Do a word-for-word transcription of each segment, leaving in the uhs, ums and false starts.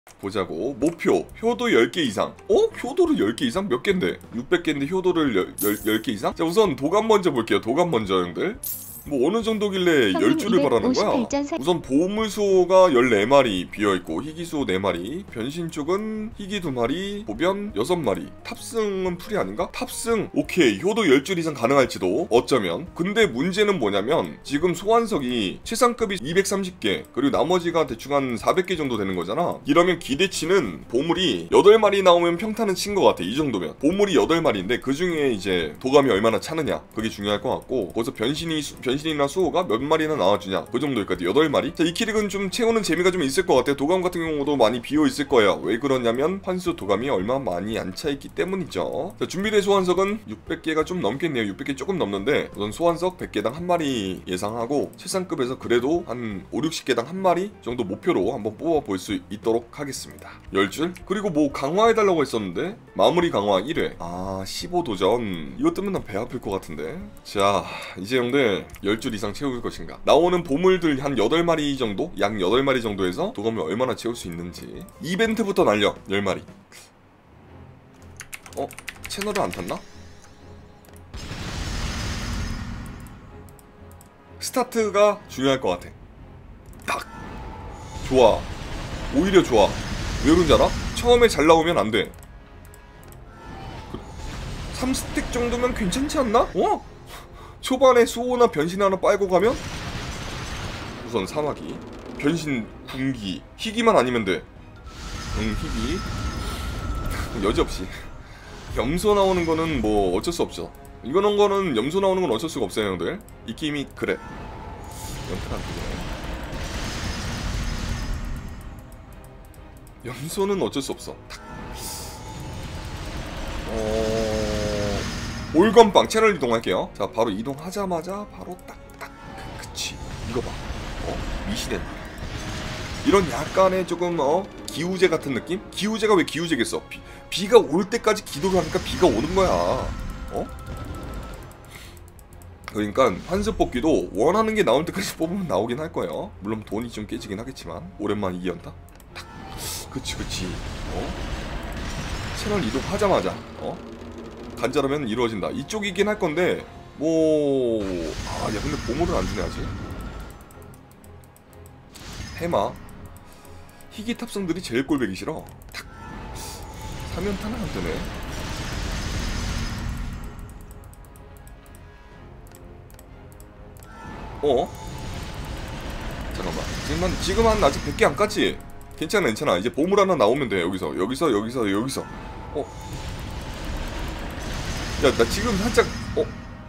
보자고. 목표 효도 열 개 이상. 어? 효도를 열 개 이상? 몇 개인데? 육백 개인데 효도를 열 개 이상? 자, 우선 도감 먼저 볼게요. 도감 먼저 형들. 뭐 어느 정도길래 열 줄을 바라는 거야? 우선 보물수호가 열네 마리 비어있고 희귀수호 네 마리, 변신 쪽은 희귀 두 마리, 보변 여섯 마리. 탑승은 풀이 아닌가? 탑승 오케이. 효도 열 줄 이상 가능할지도 어쩌면. 근데 문제는 뭐냐면 지금 소환석이 최상급이 이백삼십 개 그리고 나머지가 대충 한 사백 개 정도 되는 거잖아. 이러면 기대치는 보물이 여덟 마리 나오면 평타는 친 것 같아. 이 정도면 보물이 여덟 마리인데 그 중에 이제 도감이 얼마나 차느냐 그게 중요할 것 같고, 거기서 변신이 변신이나 수호가 몇 마리나 나와주냐 그 정도일 것 같아. 여덟 마리? 자, 이 캐릭은 좀 채우는 재미가 좀 있을 것 같아. 도감 같은 경우도 많이 비어있을 거야. 왜 그러냐면 환수 도감이 얼마 많이 안 차있기 때문이죠. 자, 준비된 소환석은 육백 개가 좀 넘겠네요. 육백 개 조금 넘는데 우선 소환석 백 개당 한 마리 예상하고 최상급에서 그래도 한 오, 육십 개당 한 마리 정도 목표로 한번 뽑아볼 수 있도록 하겠습니다. 열 줄? 그리고 뭐 강화해달라고 했었는데 마무리 강화 일 회. 아, 십오 도전. 이것 뜨면 난 배 아플 것 같은데. 자, 이제 형들 열 줄 이상 채울 것인가? 나오는 보물들 한 여덟 마리 정도? 약 여덟 마리 정도에서 도감을 얼마나 채울 수 있는지. 이벤트부터 날려. 열 마리. 어? 채널을 안 탔나? 스타트가 중요할 것 같아. 딱! 좋아. 오히려 좋아. 왜 그런지 알아? 처음에 잘 나오면 안 돼. 삼 스택 정도면 괜찮지 않나? 어? 초반에 수호나 변신 하나 빨고 가면? 우선 사마귀, 변신 군기, 희귀만 아니면 돼. 응, 희귀. 여지없이. 염소 나오는 거는 뭐 어쩔 수 없죠. 이거는 거는 염소 나오는 건 어쩔 수가 없어요, 형들. 이 게임이 그래. 연타가 안 뜨네. 염소는 어쩔 수 없어. 어... 올건빵 채널 이동할게요. 자, 바로 이동하자마자 바로 딱딱. 그치. 이거 봐. 어? 미시된. 이런 약간의 조금 어 기우제 같은 느낌? 기우제가 왜 기우제겠어? 비, 비가 올 때까지 기도를 하니까 비가 오는 거야. 어? 그러니까 환수 뽑기도 원하는 게 나올 때까지 뽑으면 나오긴 할 거예요. 물론 돈이 좀 깨지긴 하겠지만. 오랜만에 이 연타. 탁. 그치 그치. 어? 채널 이동하자마자 어? 간절하면 이루어진다. 이쪽이긴 할 건데 뭐... 아, 야 근데 보물을 안 주네 아직. 해마. 희귀 탑승들이 제일 꼴배기 싫어. 탁. 삼 연타는 안 되네. 어? 잠깐만. 지금 한, 지금 한 아직 백 개 안 깠지? 괜찮아, 괜찮아. 이제 보물 하나 나오면 돼. 여기서, 여기서, 여기서, 여기서. 어? 야, 나 지금 살짝, 어?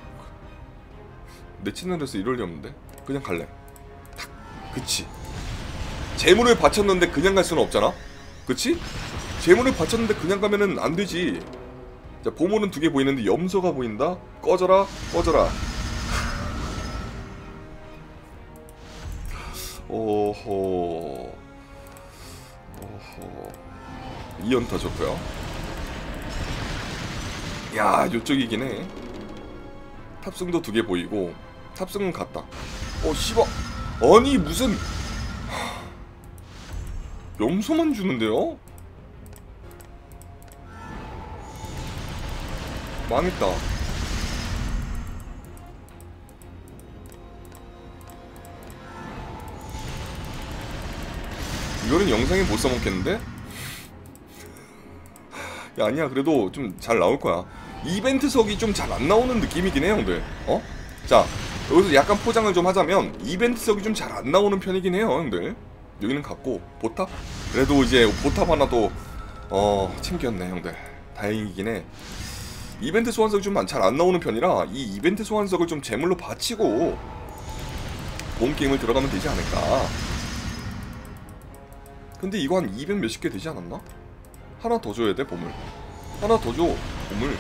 내 채널에서 이럴 리 없는데? 그냥 갈래. 탁. 그치. 재물을 바쳤는데 그냥 갈 수는 없잖아? 그치? 재물을 바쳤는데 그냥 가면은 안 되지. 자, 보물은 두 개 보이는데 염소가 보인다? 꺼져라, 꺼져라. 오호. 오호. 이 연타 좋고요. 야, 요쪽이긴 해. 탑승도 두 개 보이고 탑승은 같다. 어, 씨발. 아니, 무슨 염소만 주는데요? 망했다. 이거는 영상에 못 써먹겠는데? 야, 아니야. 그래도 좀 잘 나올 거야. 이벤트석이 좀 잘 안 나오는 느낌이긴 해, 형들. 어? 자, 여기서 약간 포장을 좀 하자면 이벤트석이 좀 잘 안 나오는 편이긴 해요, 형들. 여기는 같고 보탑? 그래도 이제 보탑 하나 또 어... 챙겼네, 형들. 다행이긴 해. 이벤트 소환석이 좀 잘 안 나오는 편이라 이 이벤트 소환석을 좀 제물로 바치고 본 게임을 들어가면 되지 않을까. 근데 이거 한 이백 몇십 개 되지 않았나? 하나 더 줘야 돼, 보물. 하나 더 줘, 보물.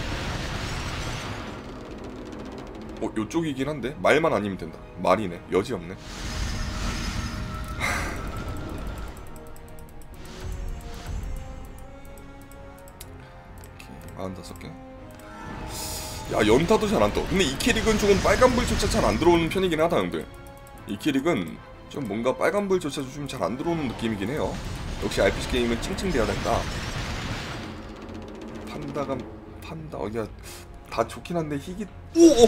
어, 요쪽이긴 한데 말만 아니면 된다. 말이네. 여지없네. 사십오 개. 야, 연타도 잘 안 떠. 근데 이 캐릭은 조금 빨간불조차 잘 안 들어오는 편이긴 하다, 형들. 이 캐릭은 좀 뭔가 빨간불조차 좀 잘 안 들어오는 느낌이긴 해요. 역시 알피지 게임은 칭칭대야 된다. 판다가 판다 어디야 다 좋긴 한데 희귀 오!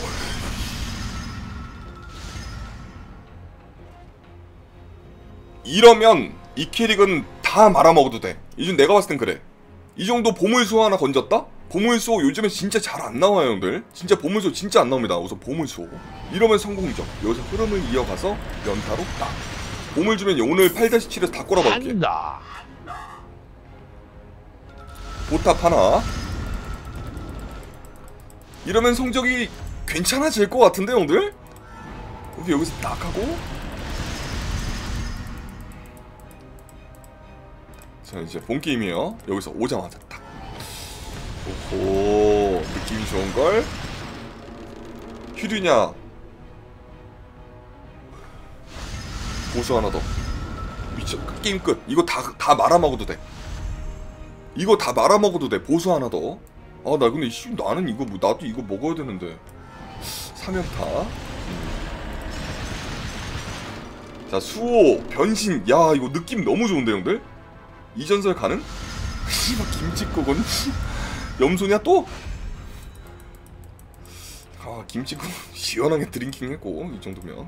이러면 이 캐릭은 다 말아먹어도 돼. 이준 내가 봤을 땐 그래. 이 정도 보물수 하나 건졌다? 보물수 요즘에 진짜 잘 안 나와요 형들. 진짜 보물수 진짜 안 나옵니다. 우선 보물수 이러면 성공이죠. 여기서 흐름을 이어가서 연타로 딱 보물 주면 오늘 팔 다시 칠에서 다 꼬라박을게. 보탑 하나. 이러면 성적이 괜찮아질 것 같은데 형들? 여기 여기서 딱 하고 자 이제 본게임이에요. 여기서 오자마자 딱 오호 느낌이 좋은걸? 휴류냐 보수 하나 더 미쳐 게임 끝. 이거 다, 다 말아먹어도 돼. 이거 다 말아먹어도 돼. 보수 하나 더. 아 나 근데 씨 나는 이거 뭐 나도 이거 먹어야 되는데 삼연타. 음. 자 수호 변신. 야 이거 느낌 너무 좋은데 형들? 이전설 가능? 씨발 김치국은 염소냐 또? 아 김치국 시원하게 드링킹 했고 이 정도면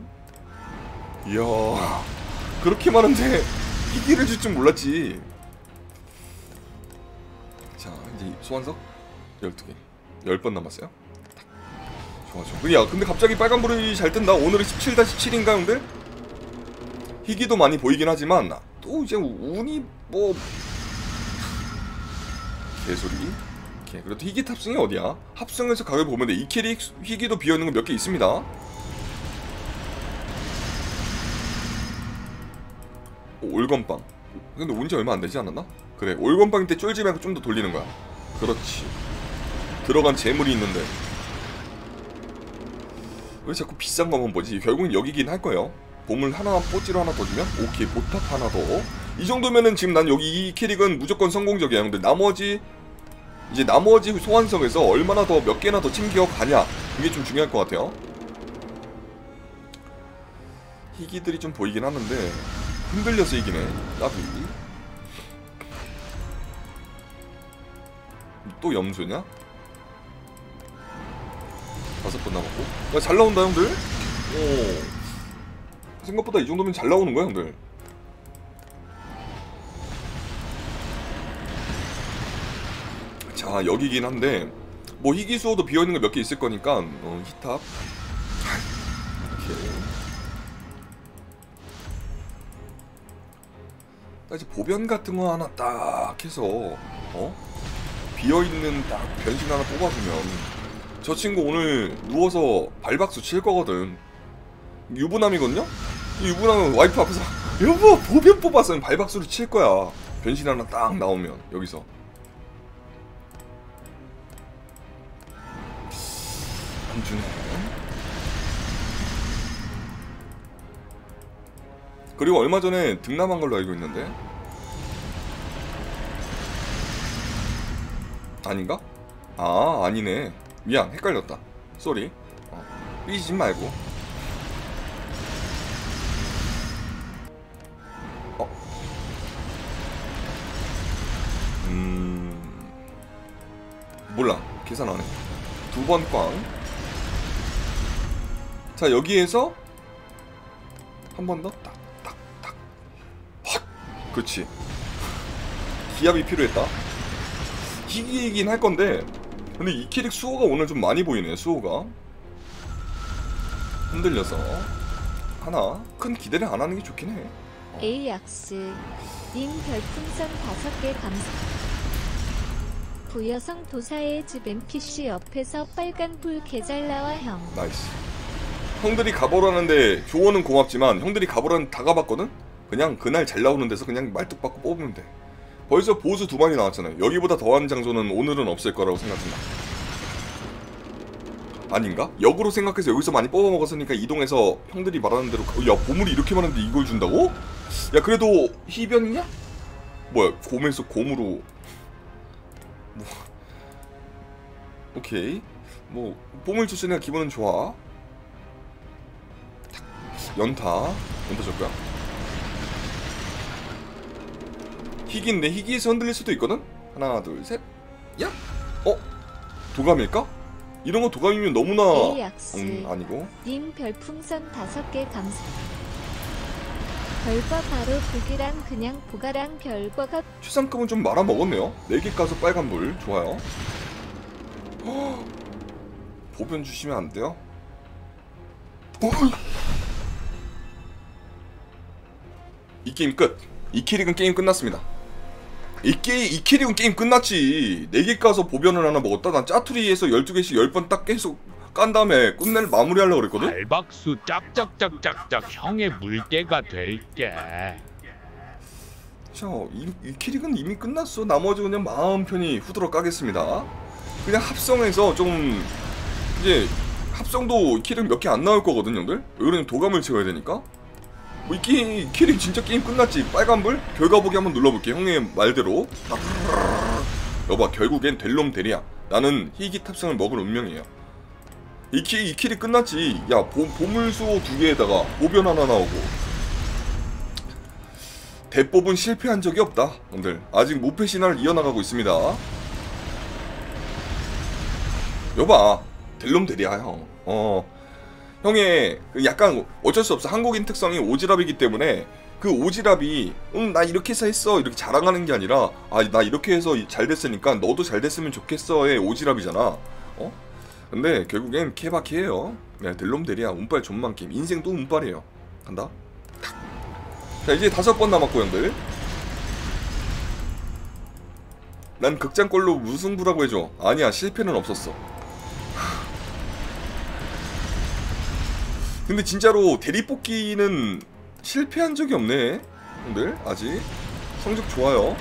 이야 그렇게 많은데 희귀를 줄 줄 몰랐지. 자 이제 소환석 열두 개 열 번 남았어요. 좋아 좋아. 야 근데 갑자기 빨간불이 잘 뜬다. 오늘은 십칠 다시 칠인가 형들? 희귀도 많이 보이긴 하지만 또 이제 운이 뭐 개소리. 오케이. 그래도 희귀 탑승이 어디야? 합승에서 각을 보면 돼. 이 캐릭 희귀도 비어있는 거 몇 개 있습니다. 오, 올건빵. 근데 온지 얼마 안 되지 않았나? 그래 올건빵 때 쫄지 말고 좀 더 돌리는 거야. 그렇지. 들어간 재물이 있는데 왜 자꾸 비싼 거만 보지? 결국은 여기긴 할 거예요. 보물 하나 뽀찌로 하나 더 주면 오케이 보탑 하나 더. 이 정도면은 지금 난 여기 이 캐릭은 무조건 성공적이야. 근데 나머지 이제 나머지 소환석에서 얼마나 더 몇 개나 더 챙겨가냐 그게 좀 중요할 것 같아요. 희귀들이 좀 보이긴 하는데 흔들려서 이기네. 나비 또 염소냐? 다섯 번 남았고. 야, 잘 나온다 형들. 오 생각보다 이 정도면 잘 나오는 거야 형들. 자 여기긴 한데 뭐 희귀 수호도 비어있는 거 몇 개 있을 거니까 어, 히탑 이렇게 딱 이제 보변 같은 거 하나 딱 해서 어 비어있는 딱 변신 하나 뽑아주면 저 친구 오늘 누워서 발박수 칠 거거든. 유부남이거든요? 유부남은 와이프 앞에서 여보 보변 뽑았으면 발박수를 칠 거야. 변신 하나 딱 나오면 여기서 안 주네. 그리고 얼마 전에 등남한 걸로 알고 있는데 아닌가? 아 아니네. 미안 헷갈렸다. 쏘리. 어, 삐지지 말고. 어. 음. 몰라. 계산 안 해. 두 번 꽝. 자 여기에서 한 번 더 딱 딱 딱 헛. 그렇지. 기압이 필요했다. 희귀이긴 할 건데 근데 이 캐릭 수호가 오늘 좀 많이 보이네. 수호가 흔들려서 하나 큰 기대를 안 하는 게 좋긴 해. 어. 에이약스 님 별풍선 다섯 개 감사. 부여성 도사의 집 엠피씨 옆에서 빨간 불 개잘 나와 형. 나이스. 형들이 가보라는데 조언은 고맙지만 형들이 가보라는 다 가봤거든? 그냥 그날 잘 나오는 데서 그냥 말뚝 받고 뽑으면 돼. 벌써 보수 두 마리 나왔잖아요. 여기보다 더한 장소는 오늘은 없을 거라고 생각합니다. 아닌가? 역으로 생각해서 여기서 많이 뽑아먹었으니까 이동해서 형들이 말하는 대로 야 보물이 이렇게 많은데 이걸 준다고? 야 그래도 희변이냐? 뭐야 곰에서 곰으로 뭐 오케이 뭐 보물 줬으니까 기분은 좋아. 연타 연타 줬고요. 희귀인데 희귀에서 흔들릴 수도 있거든? 하나 둘 셋 야! 어? 도감일까? 이런 거 도감이면 너무나 에이악스 음 아니고 님 별풍선 다섯 개 감사. 별과 바로 보기랑 그냥 보가랑 별과가 최상급은 좀 말아먹었네요. 네 개 까서 빨간불 좋아요. 허, 보변 주시면 안 돼요? 어? 이 게임 끝. 이 캐릭은 게임 끝났습니다. 이 게임 이 캐릭은 게임 끝났지. 네 개 까서 보변을 하나 먹었다. 난 짜투리에서 열두 개씩 열 번 딱 계속 깐 다음에 끝낼 마무리하려고 그랬거든. 알박수 짝짝짝짝짝 형의 물개가 될게. 자, 이, 이 캐릭은 이미 끝났어. 나머지 그냥 마음 편히 후드러 까겠습니다. 그냥 합성해서 좀 이제 합성도 캐릭 몇 개 안 나올 거거든, 형들. 왜 그러냐면 도감을 채워야 되니까. 뭐 이 게임, 이 캐릭 진짜 게임 끝났지. 빨간불 결과 보기 한번 눌러볼게. 형의 말대로. 여봐, 결국엔 될 놈 되리야. 나는 희귀 탑승을 먹을 운명이에요. 이, 키, 이 캐릭 끝났지. 야, 보, 보물수 두 개에다가 보변 하나 나오고. 대법은 실패한 적이 없다. 형들 아직 무패 신화를 이어나가고 있습니다. 여봐, 될 놈 되리야 형. 어, 형의 약간 어쩔 수 없어. 한국인 특성이 오지랖이기 때문에 그 오지랖이 응 나 이렇게 해서 했어 이렇게 자랑하는 게 아니라 아 나 이렇게 해서 잘 됐으니까 너도 잘 됐으면 좋겠어의 오지랖이잖아. 어? 근데 결국엔 케바케예요. 네, 될 놈 되리야. 운빨 존만 게임. 인생도 운빨이에요. 간다. 자, 이제 다섯 번 남았고, 형들. 난 극장골로 무승부라고 해줘. 아니야, 실패는 없었어. 근데 진짜로 대리뽑기는 실패한 적이 없네, 형들. 아직 성적 좋아요.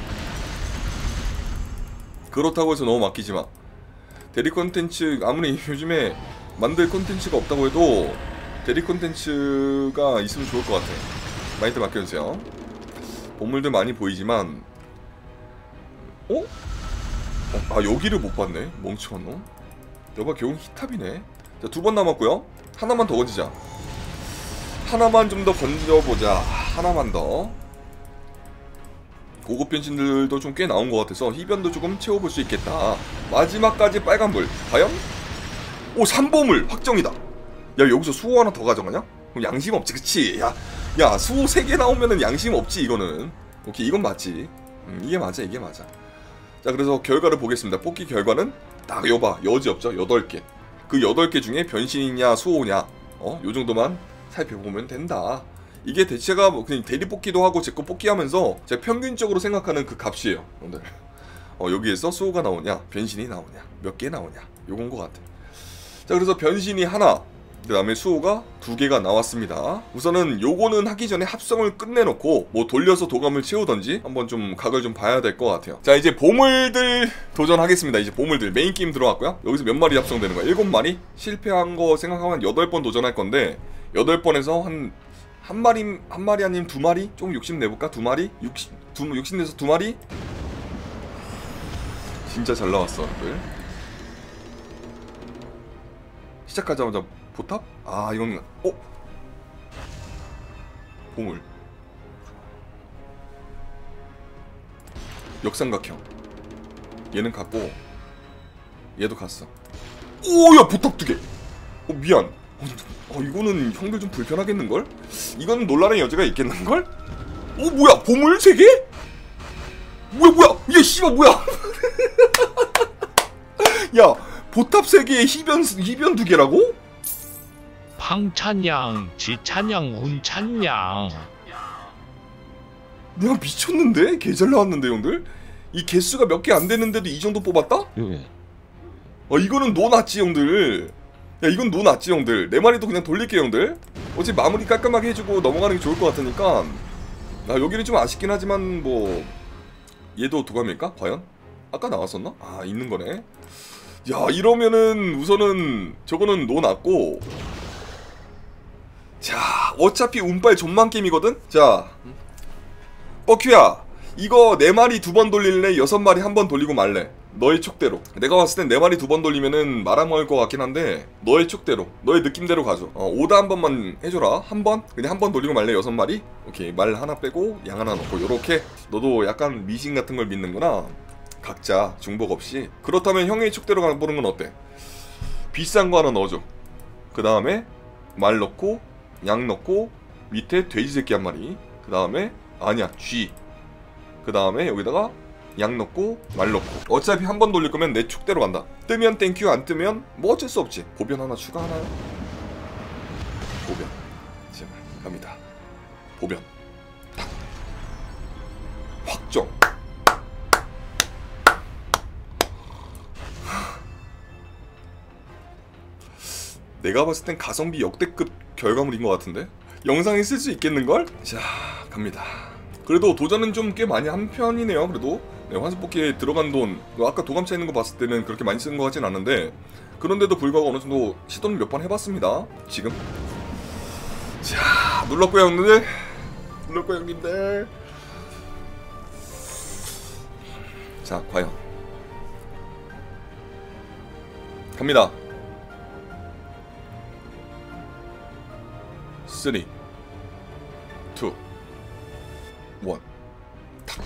그렇다고 해서 너무 맡기지마. 대리 콘텐츠 아무리 요즘에 만들 콘텐츠가 없다고 해도 대리 콘텐츠가 있으면 좋을 것 같아. 많이들 맡겨주세요. 보물들 많이 보이지만 어? 어? 아 여기를 못 봤네. 멍청한 놈. 여봐 겨우 히탑이네. 자, 두 번 남았고요. 하나만 더 건지자. 하나만 좀 더 건져보자. 하나만 더. 고급 변신들도 좀 꽤 나온 것 같아서 희변도 조금 채워볼 수 있겠다. 마지막까지 빨간불. 과연? 오, 삼보물 확정이다. 야, 여기서 수호 하나 더 가져가냐? 그럼 양심 없지, 그치? 야, 야 수호 세 개 나오면은 양심 없지, 이거는. 오케이, 이건 맞지. 음, 이게 맞아, 이게 맞아. 자, 그래서 결과를 보겠습니다. 뽑기 결과는 딱 여봐, 여지 없죠? 여덟 개. 그 여덟 개 중에 변신이냐, 수호냐, 어? 요 정도만 살펴보면 된다. 이게 대체가 뭐 그냥 대리 뽑기도 하고 제 거 뽑기 하면서 제가 평균적으로 생각하는 그 값이에요, 오늘. 어, 여기에서 수호가 나오냐, 변신이 나오냐, 몇 개 나오냐, 요건 것 같아. 자, 그래서 변신이 하나, 그 다음에 수호가 두 개가 나왔습니다. 우선은 요거는 하기 전에 합성을 끝내놓고 뭐 돌려서 도감을 채우던지 한번 좀 각을 좀 봐야 될 것 같아요. 자, 이제 보물들 도전하겠습니다. 이제 보물들 메인 게임 들어왔고요. 여기서 몇 마리 합성되는 거야? 일곱 마리? 실패한 거 생각하면 여덟 번 도전할 건데 여덟 번에서 한 한 마리, 한 마리 아니면 두 마리? 조금 욕심 내볼까? 두 마리? 육십, 두, 욕심 내서 두 마리? 진짜 잘 나왔어, 여러분들. 시작하자마자 보탑? 아, 이건, 어? 보물. 역삼각형. 얘는 갔고, 얘도 갔어. 오, 야, 보탑 두 개! 어, 미안. 어, 이거는 형들 좀 불편하겠는걸? 이건 논란의 여지가 있겠는걸? 어, 뭐야, 보물 세 개? 뭐야, 뭐야, 얘 씨발 뭐야? 야, 보탑 세 개에 희변, 희변 두 개라고? 팡찬양, 지찬양, 훈찬양. 내가 미쳤는데? 개 잘 나왔는데, 형들? 이 개수가 몇 개 안 됐는데도 이 정도 뽑았다? 예. 어, 이거는 노 났지, 형들. 야, 이건 노 났지, 형들. 내 마리도 그냥 돌릴게, 형들. 어차피 마무리 깔끔하게 해주고 넘어가는 게 좋을 것 같으니까. 아, 여기는 좀 아쉽긴 하지만 뭐 얘도 도감일까? 과연? 아까 나왔었나? 아, 있는 거네. 야, 이러면은 우선은 저거는 노 났고. 자, 어차피 운빨 존만 게임이거든? 자, 뻐큐야, 이거 네 마리 두 번 돌릴래? 여섯 마리 한 번 돌리고 말래? 너의 촉대로. 내가 봤을 땐 네 마리 두 번 돌리면은 말아먹을 것 같긴 한데 너의 촉대로, 너의 느낌대로 가죠. 어, 오다 한 번만 해줘라. 한 번? 그냥 한 번 돌리고 말래. 여섯 마리? 오케이. 말 하나 빼고 양 하나 넣고 요렇게. 너도 약간 미신 같은 걸 믿는구나. 각자 중복 없이. 그렇다면 형의 촉대로 가보는 건 어때? 비싼 거 하나 넣어줘. 그 다음에 말 넣고 양 넣고 밑에 돼지 새끼 한 마리. 그 다음에 아니야 쥐. 그 다음에 여기다가 양 넣고 말 넣고. 어차피 한 번 돌릴 거면 내 축대로 간다. 뜨면 땡큐, 안 뜨면 뭐 어쩔 수 없지. 보변 하나 추가하나요? 보변 제발 갑니다. 보변 딱 확정. 내가 봤을 땐 가성비 역대급 결과물인 것 같은데? 영상에 쓸 수 있겠는걸? 자 갑니다. 그래도 도전은 좀 꽤 많이 한 편이네요. 그래도 네, 환승뽑기에 들어간 돈 아까 도감차 있는 거 봤을 때는 그렇게 많이 쓰는 것 같진 않은데 그런데도 불구하고 어느 정도 시도는 몇 번 해봤습니다. 지금 자 눌렀고요 형님들. 눌렀고요 형님들. 자 과연 갑니다. 쓰리 투 원 탁.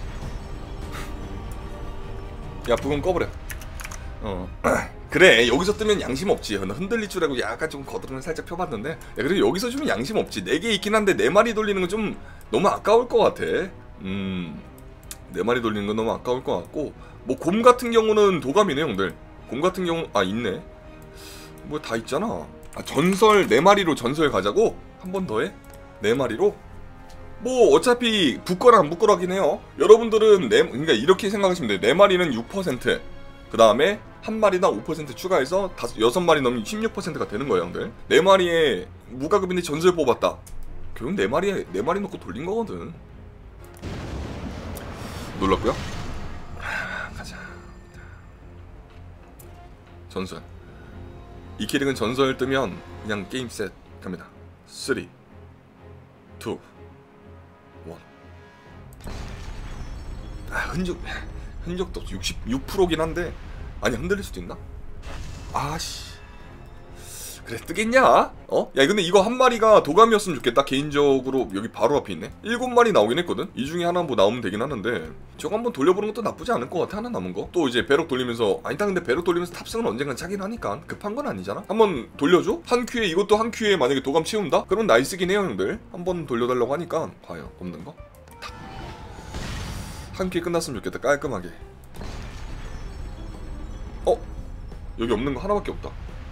야 부금 꺼버려. 어 그래 여기서 뜨면 양심 없지. 흔들릴 줄 알고 약간 좀 거드름을 살짝 펴봤는데 야, 그래도 여기서 주면 양심 없지. 네 개 있긴 한데 네 마리 돌리는 건 좀 너무 아까울 것 같아. 음 네 마리 돌리는 건 너무 아까울 것 같고 뭐 곰 같은 경우는 도감이네 형들. 곰 같은 경우 아 있네. 뭐 다 있잖아. 아 전설 네 마리로 전설 가자고? 한 번 더 해? 네 마리로? 뭐 어차피 붙거나 안 붙거라긴 해요. 여러분들은 네, 그러니까 이렇게 생각하시면 돼요. 네 마리는 육 퍼센트 그 다음에 한 마리당 오 퍼센트 추가해서 다섯, 여섯 마리 넘으면 십육 퍼센트가 되는 거예요 형들. 네 마리에 무과금인데 전설 뽑았다. 결국 네 마리에 네 마리 놓고 돌린 거거든. 눌렀고요. 가자. 전설. 이 캐릭은 전설 뜨면 그냥 게임 셋 갑니다. 쓰리 투 원. 아 흔적 흔적도 없어. 육십육 퍼센트긴 한데 아니 흔들릴 수도 있나? 아씨 그래 뜨겠냐? 어? 야 근데 이거 한 마리가 도감이었으면 좋겠다. 개인적으로 여기 바로 앞에 있네. 일곱 마리 나오긴 했거든. 이 중에 하나 뭐 나오면 되긴 하는데 저거 한번 돌려보는 것도 나쁘지 않을 것 같아. 하나 남은 거. 또 이제 배럭 돌리면서 아니다 근데 배럭 돌리면서 탑승은 언젠간 차긴 하니까 급한 건 아니잖아. 한번 돌려줘? 한 큐에 이것도 한 큐에 만약에 도감 채운다? 그러면 나이스긴 해요 형들. 한번 돌려달라고 하니까 과연 없는 거? 탁. 한 큐에 끝났으면 좋겠다. 깔끔하게. 어? 여기 없는 거 하나밖에 없다.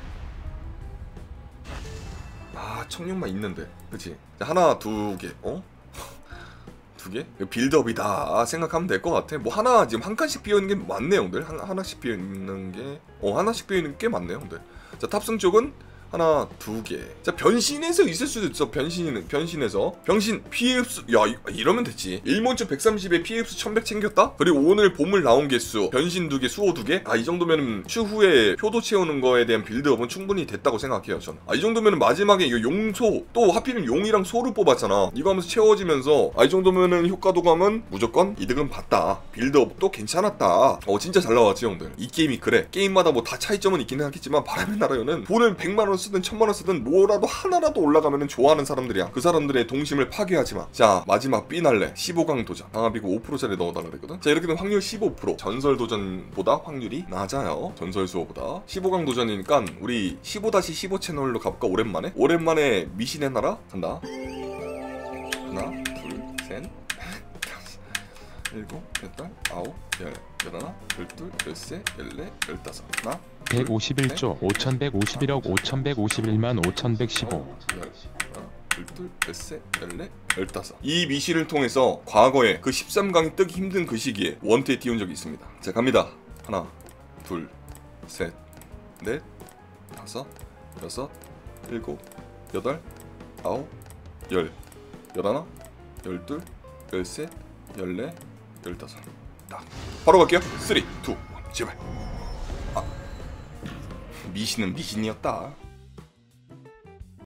아 청룡만 있는데 그치? 하나 두 개 어? 두 개? 빌드업이다 생각하면 될 것 같아. 뭐 하나 지금 한 칸씩 비어있는 게 많네 형들. 한, 하나씩 비어있는 게 어 하나씩 비어있는 게 많네 형들. 자 탑승 쪽은 하나 두 개. 자 변신해서 있을 수도 있어. 변신 변신해서 변신 피해 흡수. 야 이, 이러면 됐지. 일몬주 백삼십에 피해 흡수 천백 챙겼다. 그리고 오늘 보물 나온 개수 변신 두 개 수호 두 개. 아 이 정도면은 추후에 효도 채우는 거에 대한 빌드업은 충분히 됐다고 생각해요 저는. 아 이 정도면은 마지막에 이거 용소 또 하필이면 용이랑 소를 뽑았잖아. 이거 하면서 채워지면서 아 이 정도면은 효과 도감은 무조건 이득은 봤다. 빌드업도 괜찮았다. 어 진짜 잘 나왔지 형들. 이 게임이 그래. 게임마다 뭐 다 차이점은 있기는 하겠지만 바람의 나라요는 돈을 백만 원 쓰든 천만 원 쓰든 뭐라도 하나라도 올라가면은 좋아하는 사람들이야. 그 사람들의 동심을 파괴하지 마. 자 마지막 B날래 십오 강 도전. 방합이고 오 퍼센트짜리 넣어달라 그랬거든. 자 이렇게 되면 확률 십오 퍼센트. 전설 도전보다 확률이 낮아요. 전설 수호보다. 십오 강 도전이니까 우리 십오 다시 십오 채널로 가볼까? 오랜만에? 오랜만에 미신의 나라 간다. 하나 둘셋 일곱 여덟 아홉 열 열하나 열둘 열셋 열넷 열다섯 하나 백오십일조 오천백오십일억 오천백오십일만 오천백십오. 열둘 열셋 열넷 열다섯. 이 미신을 통해서 과거에 그 십삼 강이 뜨기 힘든 그 시기에 원투에 띄운 적이 있습니다. 자 갑니다. 하나 둘 셋 넷 다섯 여섯 일곱 여덟 아홉 열 열하나 열둘 열셋 열넷 열다섯. 딱 바로 갈게요. 쓰리 투 원 제발. 아 미신은 미신이었다.